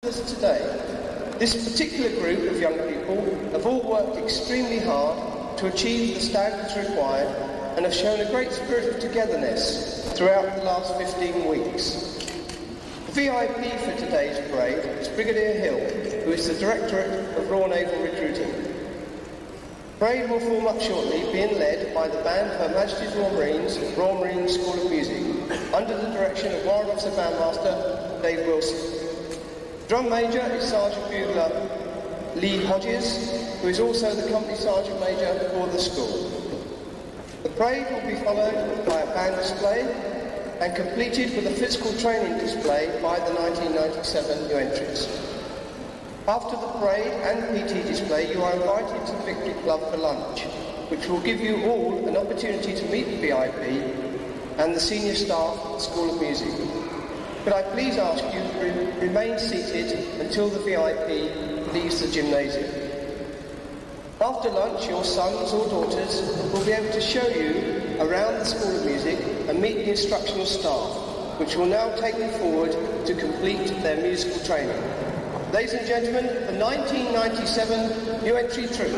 Today, this particular group of young people have all worked extremely hard to achieve the standards required and have shown a great spirit of togetherness throughout the last 15 weeks. The VIP for today's parade is Brigadier Hill, who is the Directorate of Royal Naval Recruiting. The parade will form up shortly, being led by the band of Her Majesty's Royal Marines School of Music, under the direction of Warrant Officer Bandmaster Dave Wilson. Drum Major is Sergeant Bugler Lee Hodges, who is also the Company Sergeant Major for the school. The parade will be followed by a band display and completed with a physical training display by the 1997 new entries. After the parade and PT display, you are invited to the Victory Club for lunch, which will give you all an opportunity to meet the VIP and the senior staff at the School of Music. Could I please ask you to remain seated until the VIP leaves the gymnasium. After lunch, your sons or daughters will be able to show you around the School of Music and meet the instructional staff, which will now take them forward to complete their musical training. Ladies and gentlemen, the 1997 new entry troop.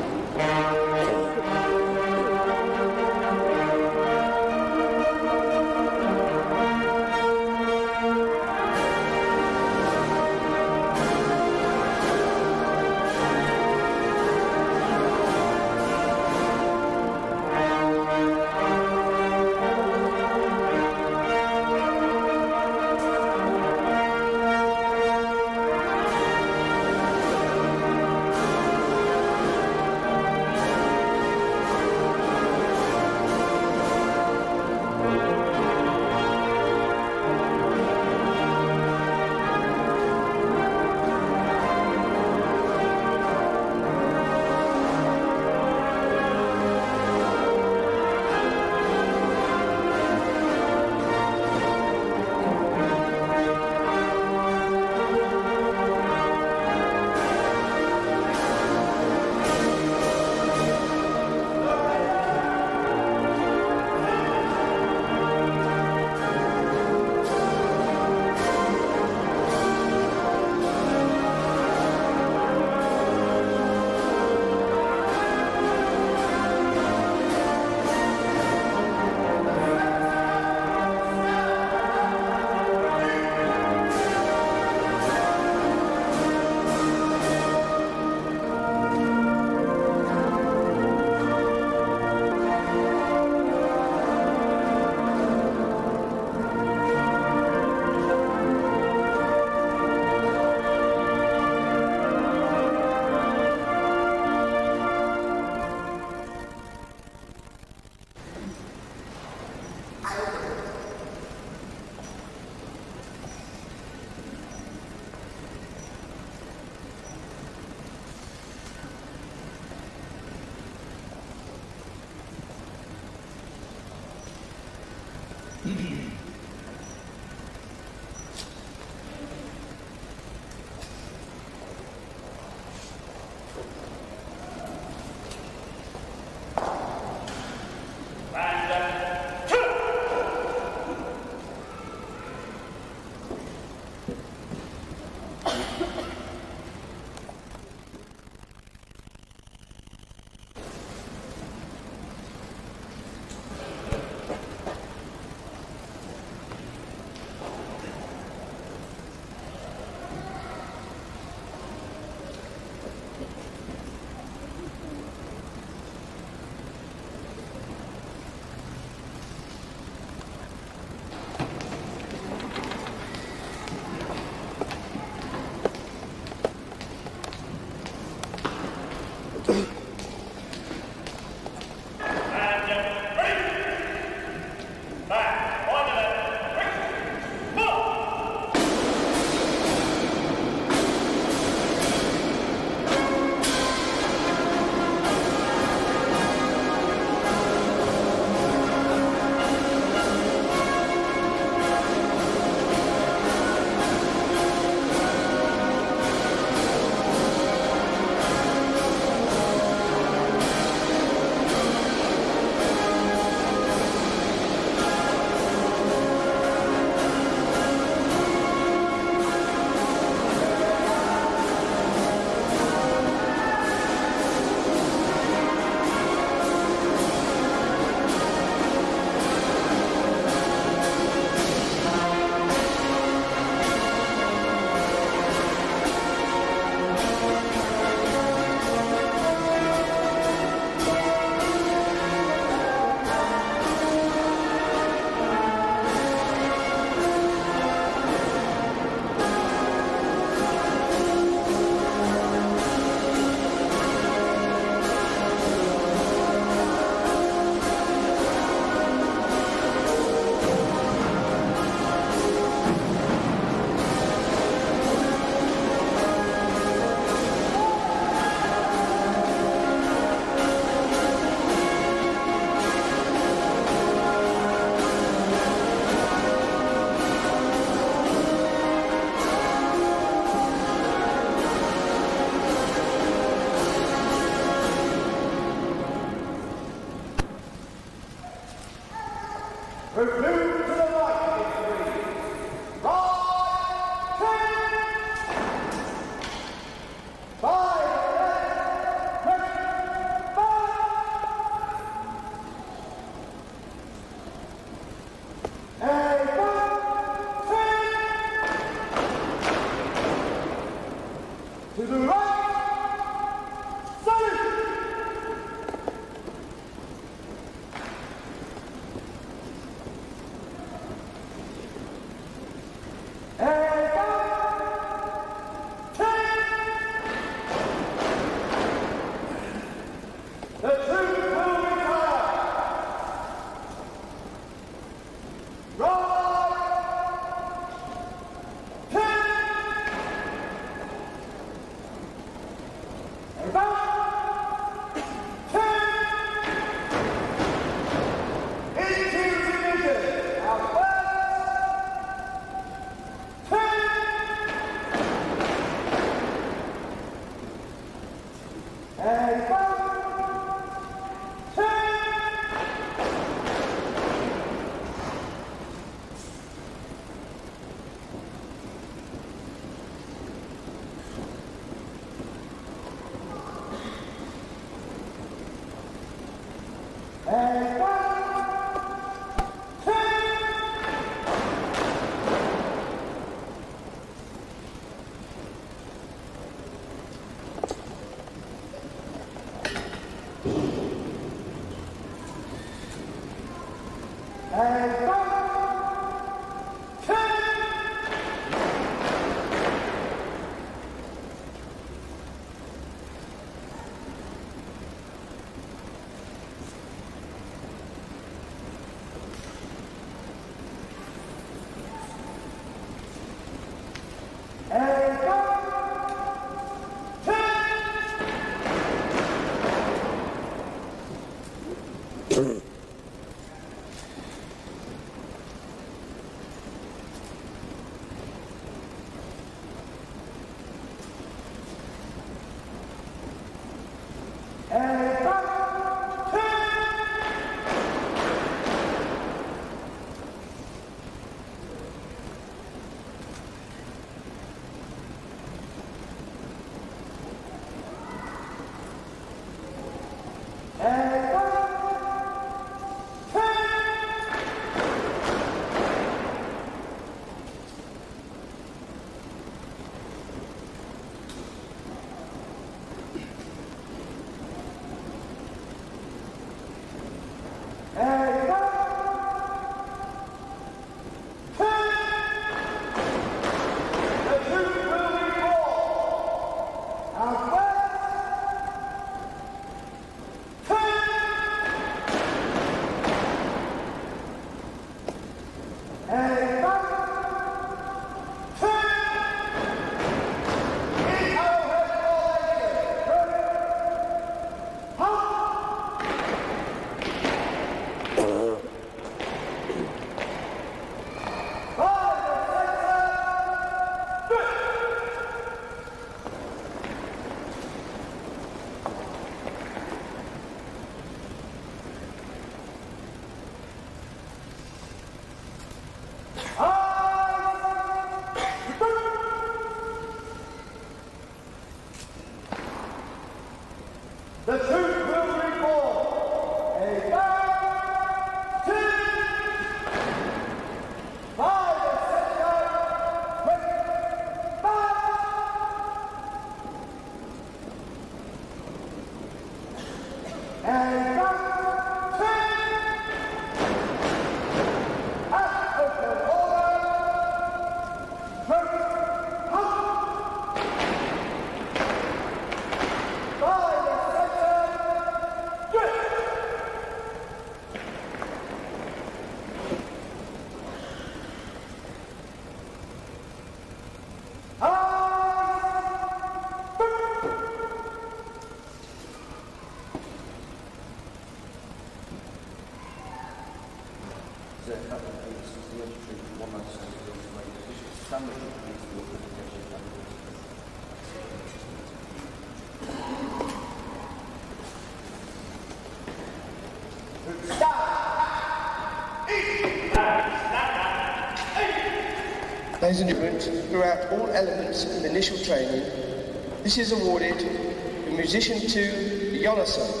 is an improvement throughout all elements of initial training. This is awarded to Musician 2, Jonasson.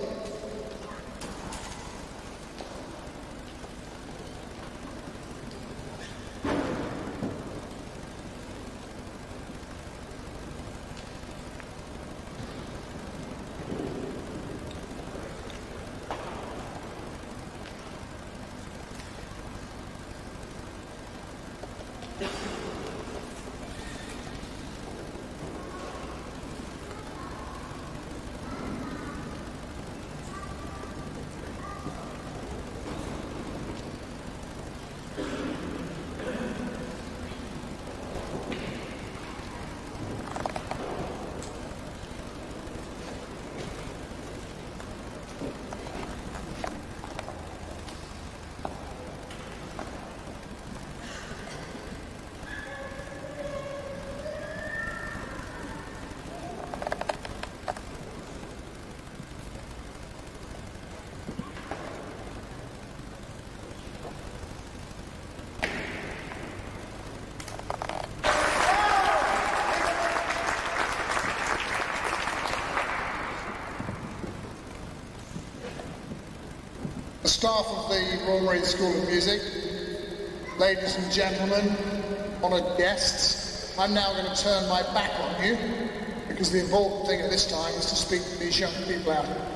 Staff of the Royal Marine School of Music, ladies and gentlemen, honoured guests, I'm now going to turn my back on you because the important thing at this time is to speak to these young people out here.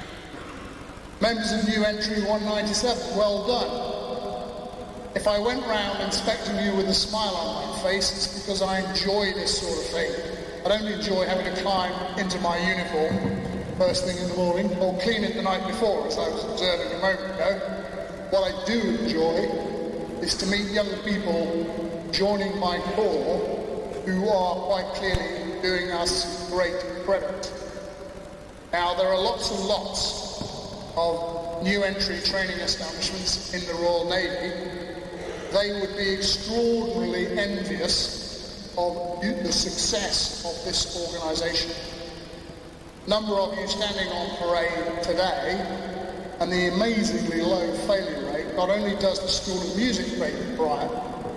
Members of New Entry 197, well done. If I went round inspecting you with a smile on my face, it's because I enjoy this sort of thing. I don't enjoy having to climb into my uniform first thing in the morning, or clean it the night before, as I was observing a moment ago. What I do enjoy is to meet young people joining my corps who are quite clearly doing us great credit. Now, there are lots and lots of new entry training establishments in the Royal Navy. They would be extraordinarily envious of the success of this organisation. Number of you standing on parade today, and the amazingly low failure rate, not only does the School of Music great pride,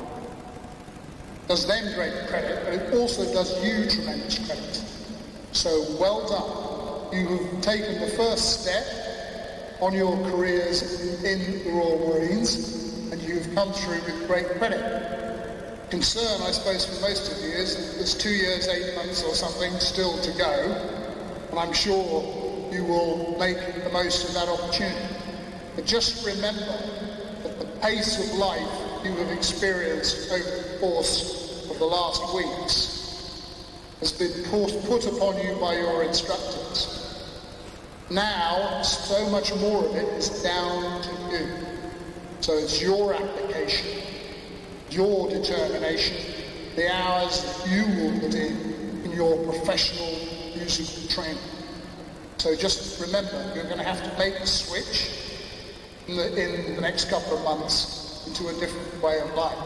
does them great credit, but it also does you tremendous credit. So well done. You have taken the first step on your careers in the Royal Marines, and you've come through with great credit. Concern, I suppose, for most of you is that there's 2 years, 8 months or something still to go. And I'm sure you will make the most of that opportunity. But just remember that the pace of life you have experienced over the course of the last weeks has been put upon you by your instructors. Now, so much more of it is down to you. So it's your application, your determination, the hours that you will put in your professional musical training. So just remember, you're going to have to make the switch in the next couple of months into a different way of life.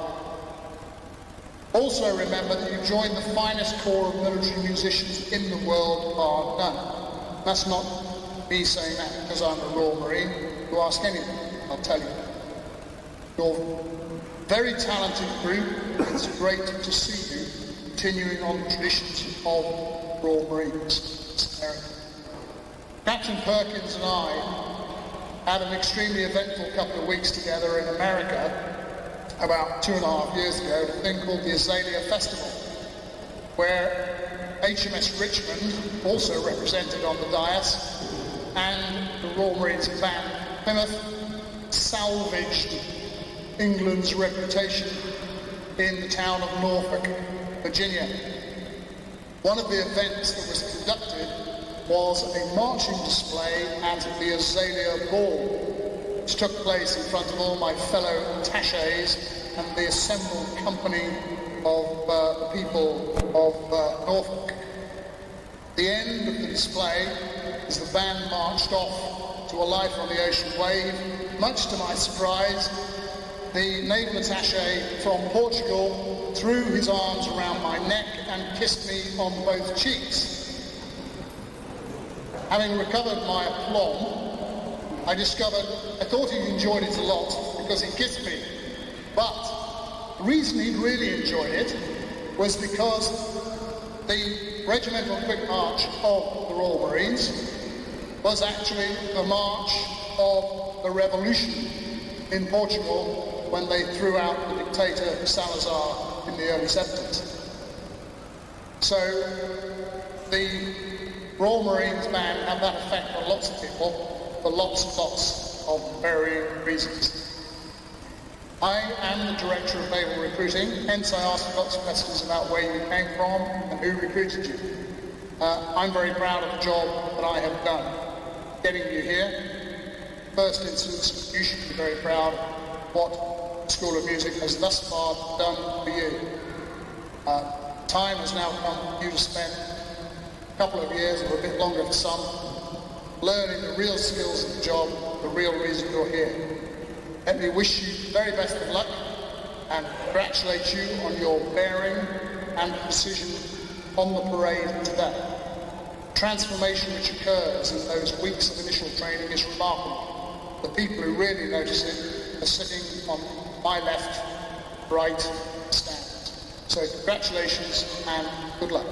Also remember that you joined the finest corps of military musicians in the world bar none. That's not me saying that because I'm a Royal Marine. You ask anyone, I'll tell you. You're a very talented group. It's great to see you continuing on the traditions of Royal Marines. Captain Perkins and I had an extremely eventful couple of weeks together in America about 2.5 years ago at a thing called the Azalea Festival, where HMS Richmond, also represented on the dais, and the Royal Marines band Plymouth salvaged England's reputation in the town of Norfolk, Virginia. One of the events that was conducted was a marching display at the Azalea Ball, which took place in front of all my fellow attachés and the assembled company of the people of Norfolk. The end of the display, as the band marched off to a life on the ocean wave, much to my surprise, the naval attaché from Portugal threw his arms around my neck and kissed me on both cheeks. Having recovered my aplomb, I thought he enjoyed it a lot because he kissed me, but the reason he really enjoyed it was because the Regimental Quick March of the Royal Marines was actually the march of the revolution in Portugal when they threw out the dictator Salazar in the early 70s. So the Royal Marines band had that effect on lots of people for lots and lots of varying reasons. I am the Director of Naval Recruiting, hence I asked lots of questions about where you came from and who recruited you. I'm very proud of the job that I have done, getting you here. First instance, you should be very proud of what the School of Music has thus far done for you. Time has now come for you to spend a couple of years, or a bit longer for some, learning the real skills of the job, the real reason you're here. Let me wish you the very best of luck and congratulate you on your bearing and precision on the parade today. The transformation which occurs in those weeks of initial training is remarkable. The people who really notice it are sitting on my left, right stand. So congratulations and good luck.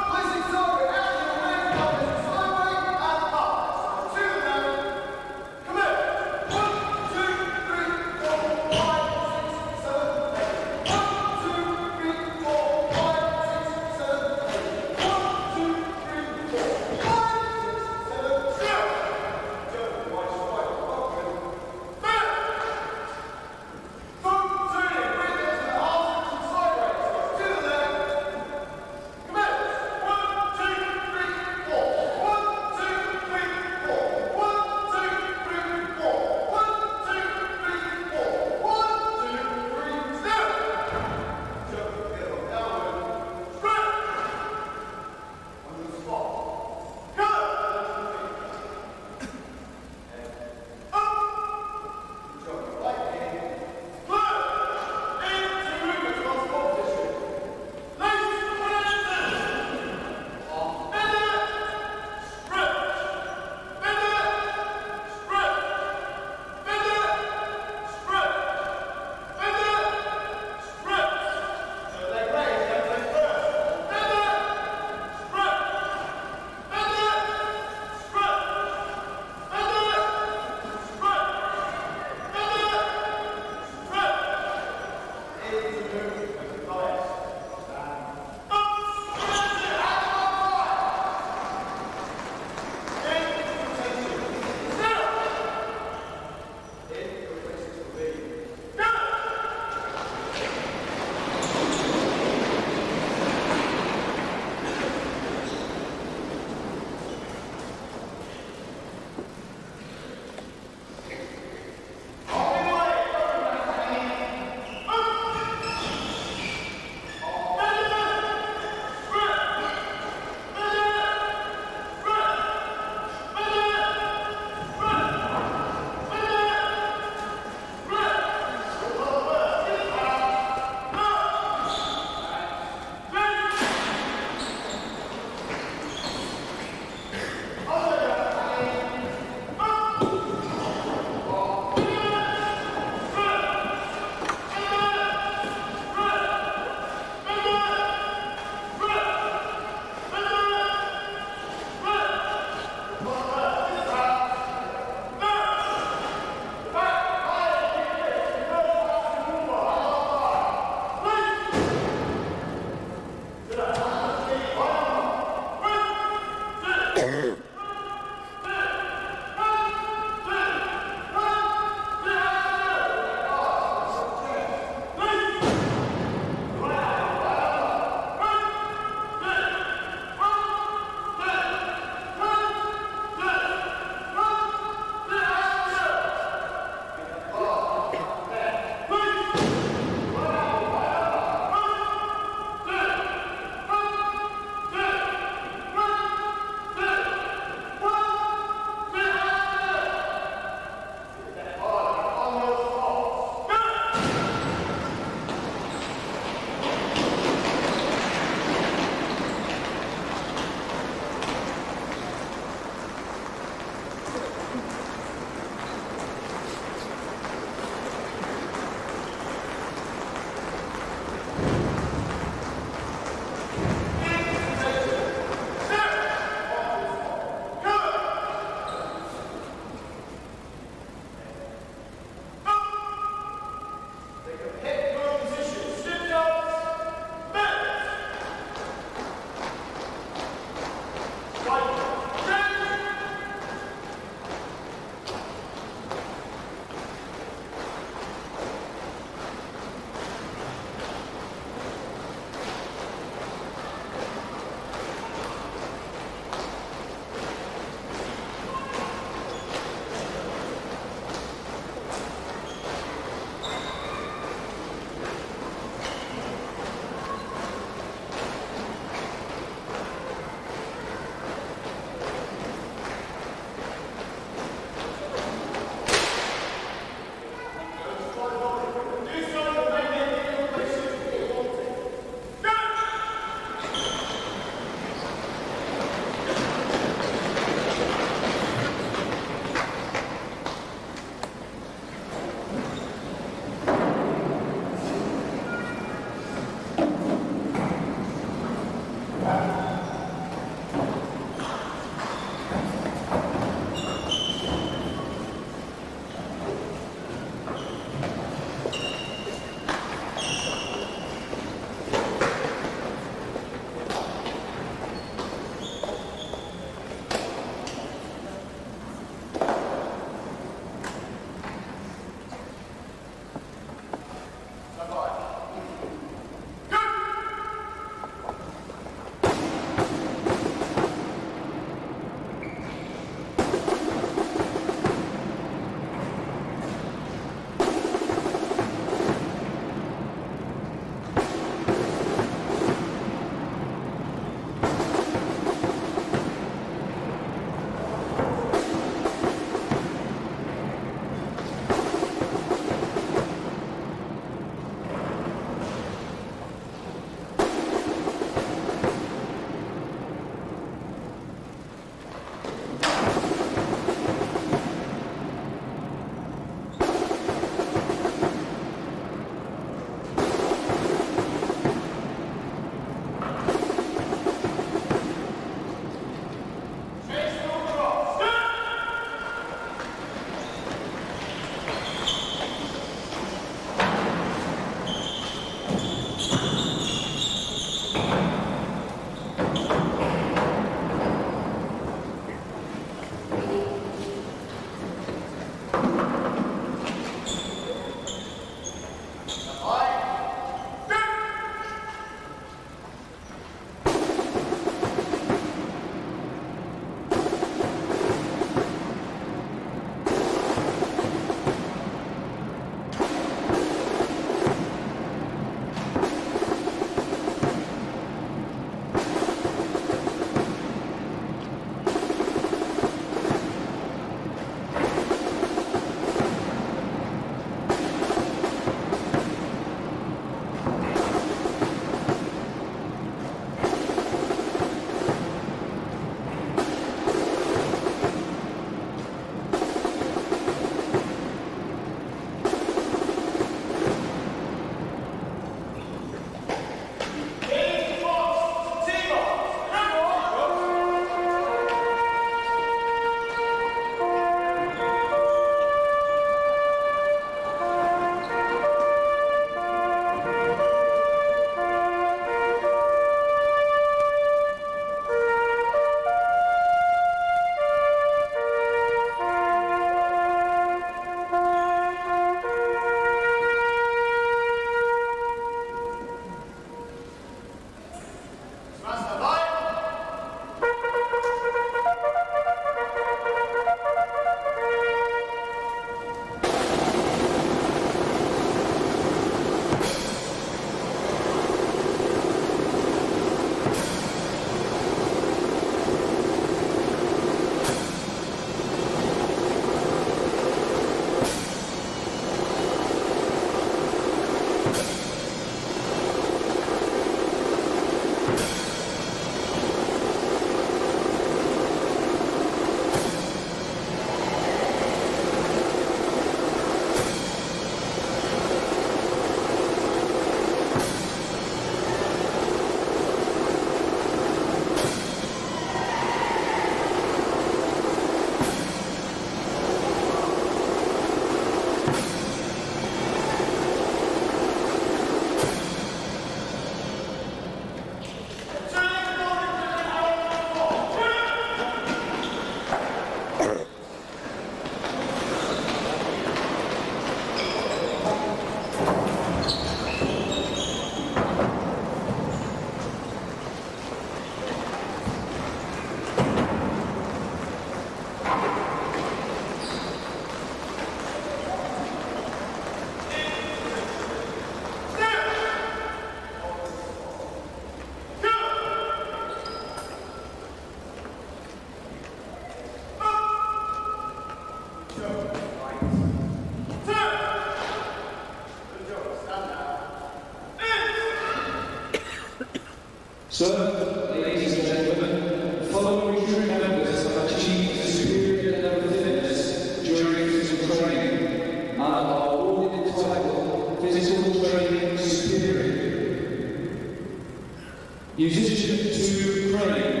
So, ladies and gentlemen, the following crew members have achieved superior level of fitness during physical training and are awarded the title Physical Training Superior. Musician 2 Crane.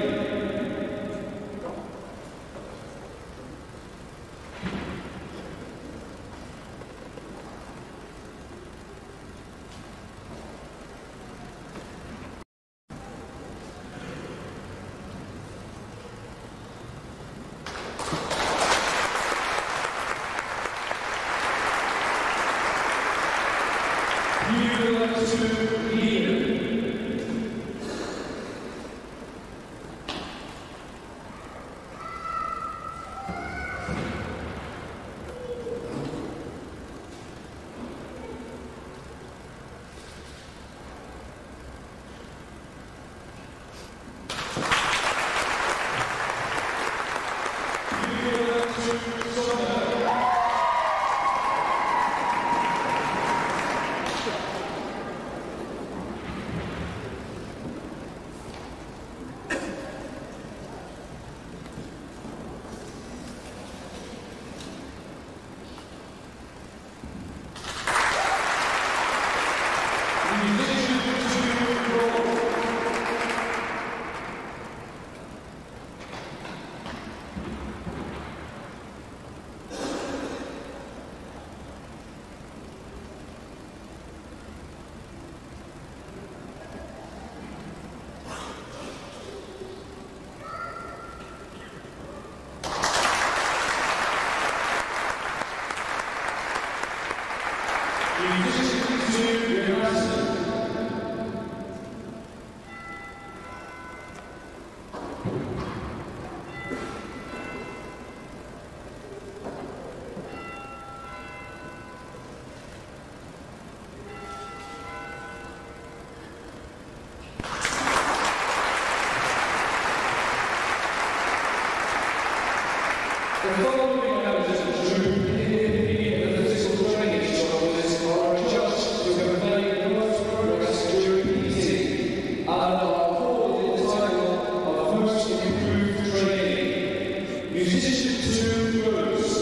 The following members of the troop, in the physical training instructors, are adjudged to have made the most progress during PT and are awarded the title of Most Improved Training. Musician 2 Rose.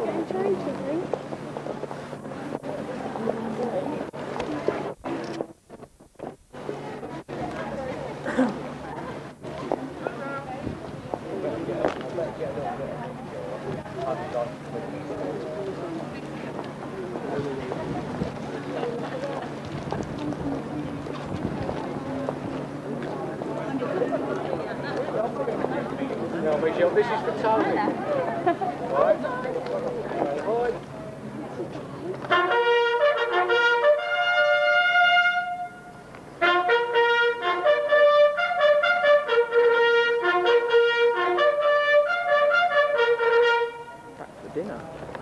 No, Michelle, this is for Tony. Right? Back for dinner.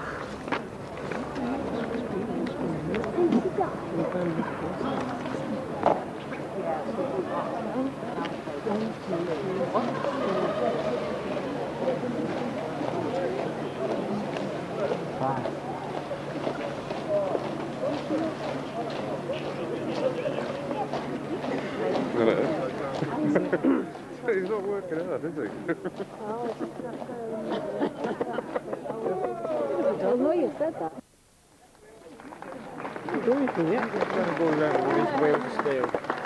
He's not working hard, is he? I know you said that. Can't do anything yet. He's trying to go around with his wheels of steel.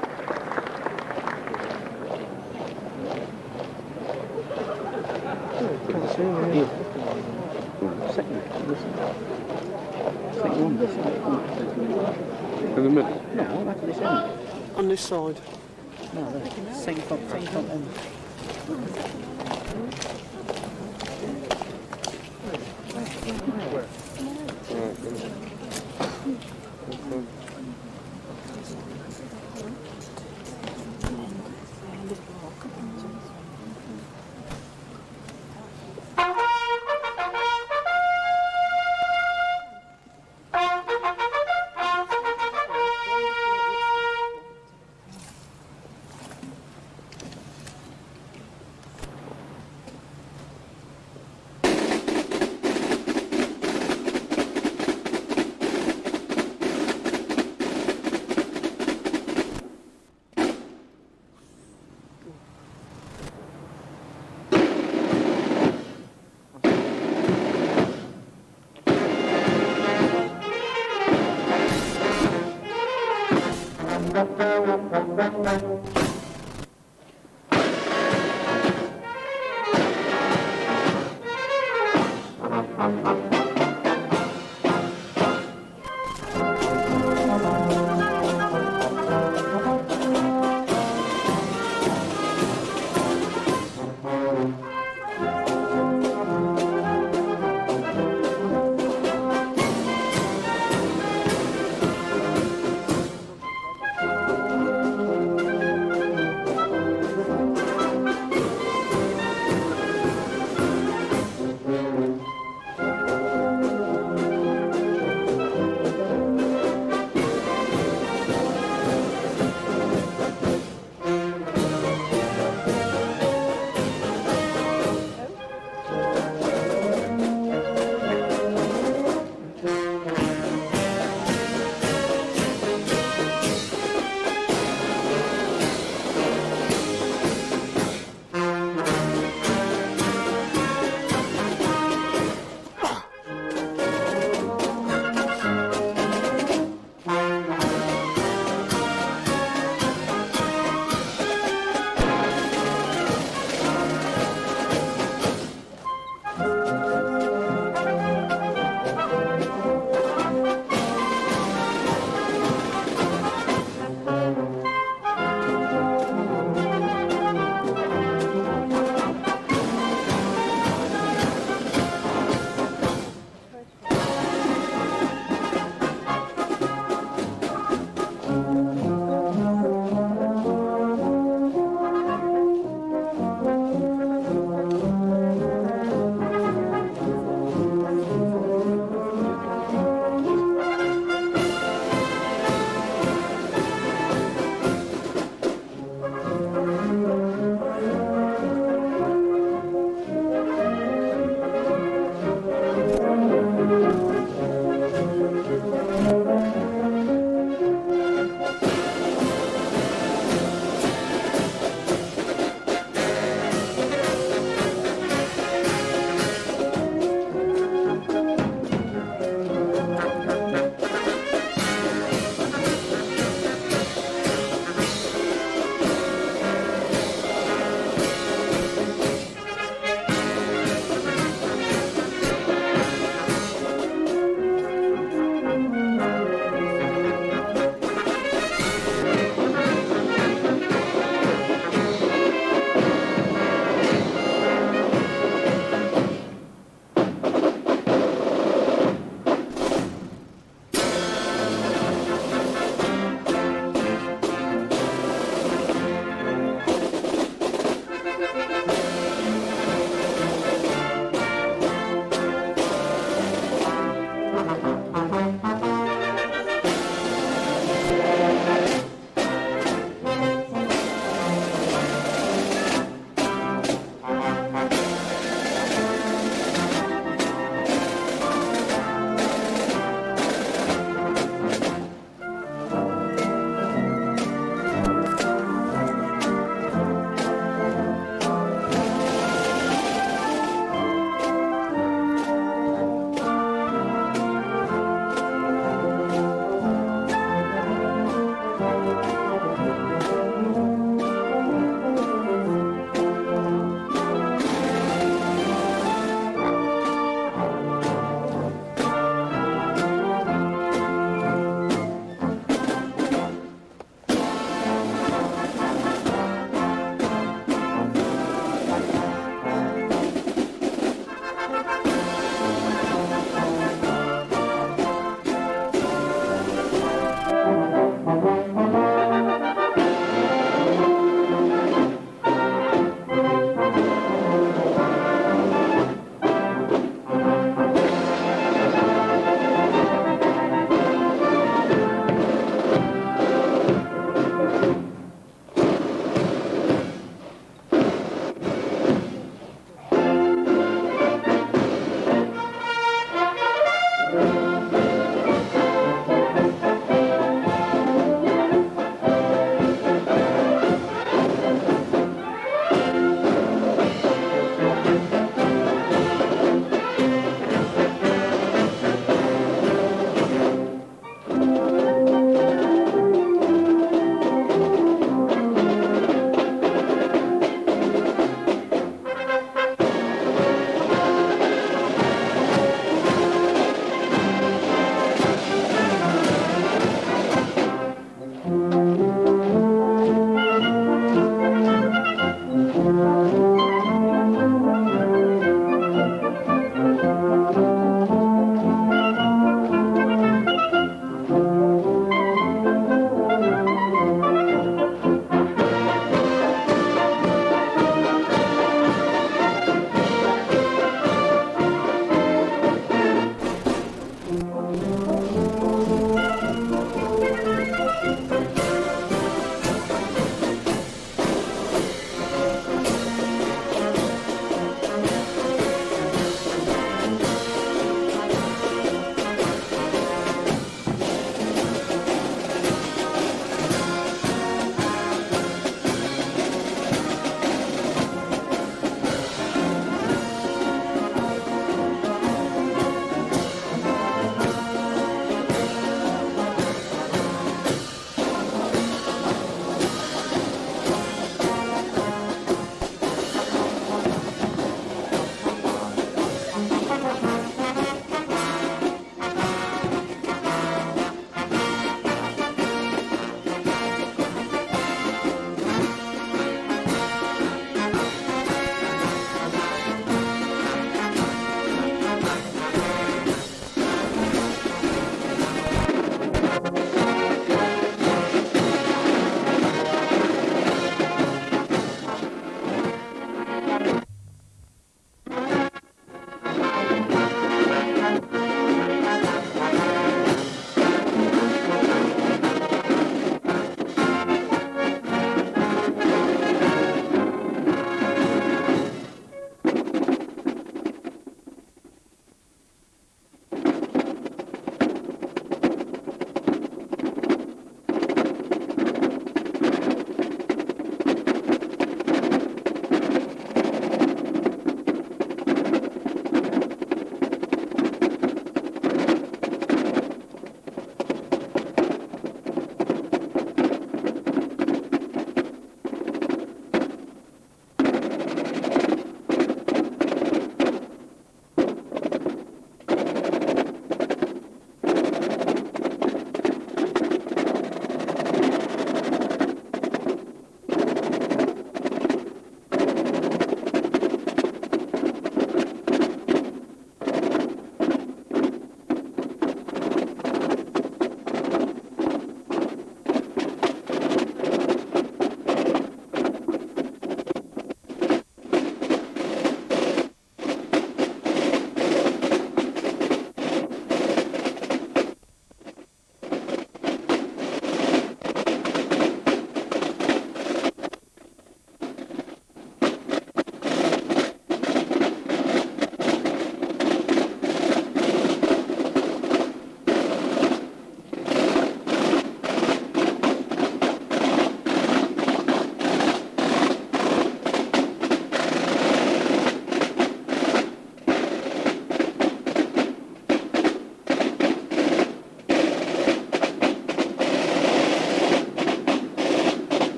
Can't see him here. Second, listen. Second one, this side. In the middle? No, back at this end. On this side. No, there. Second front end.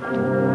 Thank you.